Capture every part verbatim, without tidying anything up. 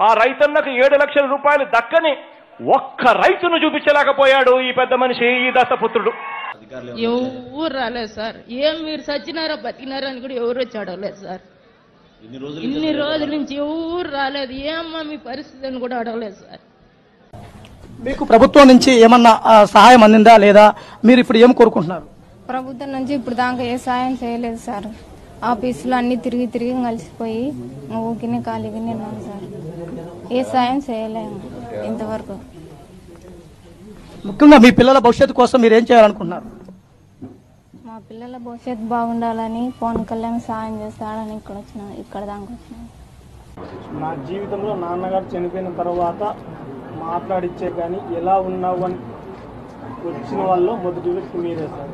ఆ రైతన్నకు ఏడు లక్షల రూపాయలు దక్కని ఒక్క రైతును చూపించలేకపోయాడు ఈ పెద్ద మనిషి, ఈ దత్తపుత్రుడు. ఎవరు రాలేదు సార్. ఏం మీరు సచ్చినారా బతికినారా అని కూడా ఎవరు వచ్చి అడగలేదు సార్. ఇన్ని రోజుల నుంచి ఎవరు రాలేదు. ఏమ్మా మీ పరిస్థితి అని కూడా అడగలేదు సార్. మీకు ప్రభుత్వం నుంచి ఏమన్నా సహాయం అందిందా లేదా? మీరు ఇప్పుడు ఏం కోరుకుంటున్నారు? ప్రభుత్వం నుంచి ఇప్పుడు దాకా ఏ సాయం చేయలేదు సార్. ఆఫీసులో అన్ని తిరిగి తిరిగి కలిసిపోయి ఊకినే ఖాళీగానే ఉన్నాం సార్. ఏ సాయం చేయలేము ఇంతవరకు. ముఖ్యంగా మీ పిల్లల భవిష్యత్తు కోసం మీరు ఏం చేయాలనుకుంటున్నారు? మా పిల్లల భవిష్యత్తు బాగుండాలని పవన్ కళ్యాణ్ సాయం చేస్తాడని ఇక్కడ వచ్చిన ఇక్కడ దాకా వచ్చిన. నా జీవితంలో నాన్నగారు చనిపోయిన తర్వాత మాట్లాడిచ్చే కానీ ఎలా ఉన్నావు అని వచ్చిన వాళ్ళు మొదటి వ్యక్తి మీరే సార్.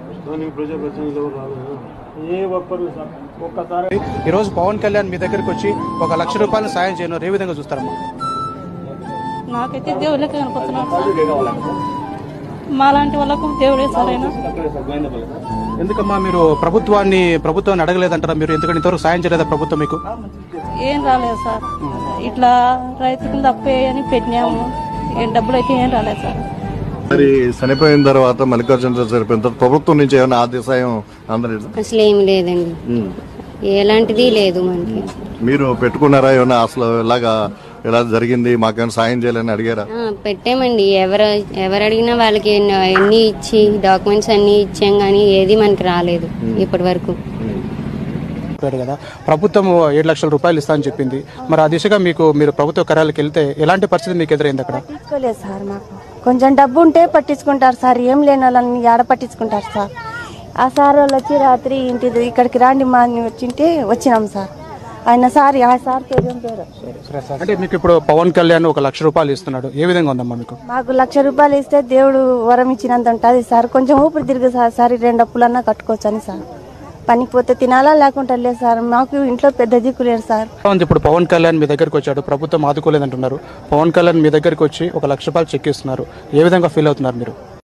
ఏ ఒక్కరు సార్ ఒక్కసారి. ఈరోజు పవన్ కళ్యాణ్ మీ దగ్గరికి వచ్చి ఒక లక్ష రూపాయలు సాయం చేయను ఏ విధంగా చూస్తారమ్మా? నాకైతే దేవుళ్ళకి కనపడుతున్నాడు. మాలాంటి వాళ్ళకు దేవుడే సరైన. ఎందుకమ్మా మీరు ప్రభుత్వాన్ని ప్రభుత్వాన్ని అడగలేదంటారా? మీరు ఎందుకంటే ఇంతవరకు సాయం చేయలేదా ప్రభుత్వం మీకు? ఏం రాలేదు సార్. ఇట్లా రైతు కింద అప్పు అని పెట్టినాము. ఏం డబ్బులు అయితే ఏం రాలేదు సార్. మరి చనిపోయిన తర్వాత మల్లికార్జున చనిపోయిన తర్వాత ప్రభుత్వం నుంచి ఏమైనా ఆర్థిక సాయం అందలేదు? అసలు ఏమి లేదండి, ఎలాంటిది లేదు మనకి. మీరు పెట్టుకున్నారా ఏమన్నా? అసలు ఇలాగా ఇలా జరిగింది మాకేమైనా సాయం చేయాలని అడిగారా? పెట్టామండి. ఎవరు ఎవరు అడిగినా వాళ్ళకి అన్ని ఇచ్చి డాక్యుమెంట్స్ అన్ని ఇచ్చాం కానీ ఏది మనకి రాలేదు ఇప్పటి వరకు. కదా ప్రభుత్వం ఏడు లక్షల రూపాయలు ఇస్తా అని చెప్పింది. మరి ఆ దిశగా మీకు మీరు ప్రభుత్వ కార్యాలకి వెళ్తే ఎలాంటి పరిస్థితి మీకు ఎదురైంది అక్కడ? పట్టించుకోలేదు సార్. మాకు కొంచెం డబ్బు ఉంటే పట్టించుకుంటారు సార్. ఏం లేని వాళ్ళని ఆడ పట్టించుకుంటారు సార్. ఆ సార్ వాళ్ళు వచ్చి రాత్రి ఇంటి ఇక్కడికి రాండి మా వచ్చింటే వచ్చినాం సార్. ఆయన సార్ ఆ సార్ పేరు పేరు అంటే మీకు ఇప్పుడు పవన్ కళ్యాణ్ ఒక లక్ష రూపాయలు ఇస్తున్నాడు, ఏ విధంగా ఉందమ్మా మీకు? మాకు లక్ష రూపాయలు ఇస్తే దేవుడు వరం ఇచ్చినంత ఉంటుంది సార్. కొంచెం ఊపిరి తిరిగి సార్ సార్ రెండు అప్పులన్నా కట్టుకోవచ్చు అని సార్. పనికి పోతే తినాలా లేకుంటే లేదు సార్. మాకు ఇంట్లో పెద్ద దిక్కు లేదు సార్. ఇప్పుడు పవన్ కళ్యాణ్ మీ దగ్గరికి వచ్చాడు, ప్రభుత్వం ఆదుకోలేదంటున్నారు. పవన్ కళ్యాణ్ మీ దగ్గరికి వచ్చి ఒక లక్ష రూపాయలు చెక్ ఇస్తున్నారు, ఏ విధంగా ఫీల్ అవుతున్నారు మీరు?